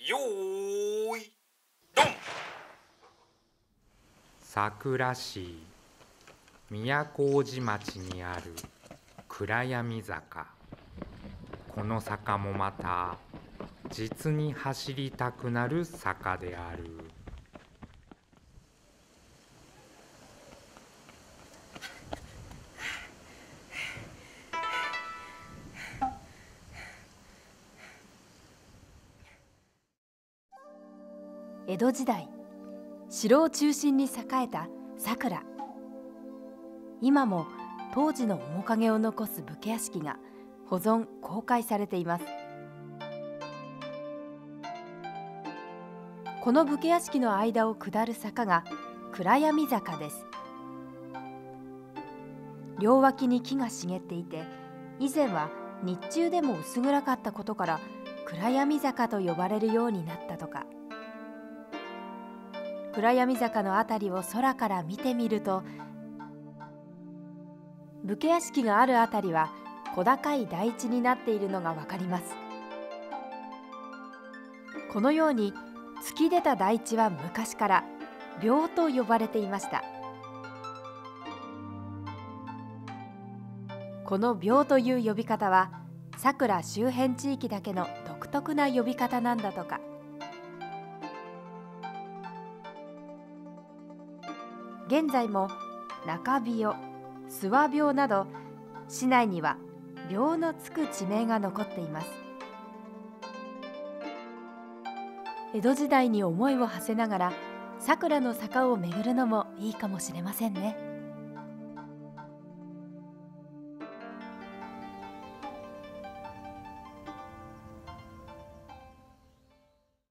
よーいドン。 佐倉市都大路町にある暗闇坂。この坂もまた実に走りたくなる坂である。 江戸時代、城を中心に栄えた佐倉。今も当時の面影を残す武家屋敷が保存・公開されています。この武家屋敷の間を下る坂が暗闇坂です。両脇に木が茂っていて、以前は日中でも薄暗かったことから暗闇坂と呼ばれるようになったとか。暗闇坂のあたりを空から見てみると、武家屋敷があるあたりは小高い台地になっているのがわかります。このように突き出た台地は昔から廟と呼ばれていました。この廟という呼び方は佐倉周辺地域だけの独特な呼び方なんだとか。現在も中廟、諏訪廟など市内には廟のつく地名が残っています。江戸時代に思いを馳せながら佐倉の坂を巡るのもいいかもしれませんね。